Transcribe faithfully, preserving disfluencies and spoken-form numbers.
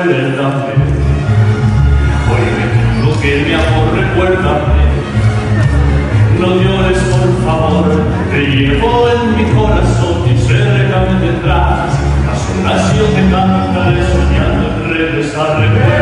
recuérdame. Hoy me digo que mi amor, recuérdame. No llores, por favor, te llevo en mi corazón y cerca me tendrás. A solas yo te cantaré soñando en regresar.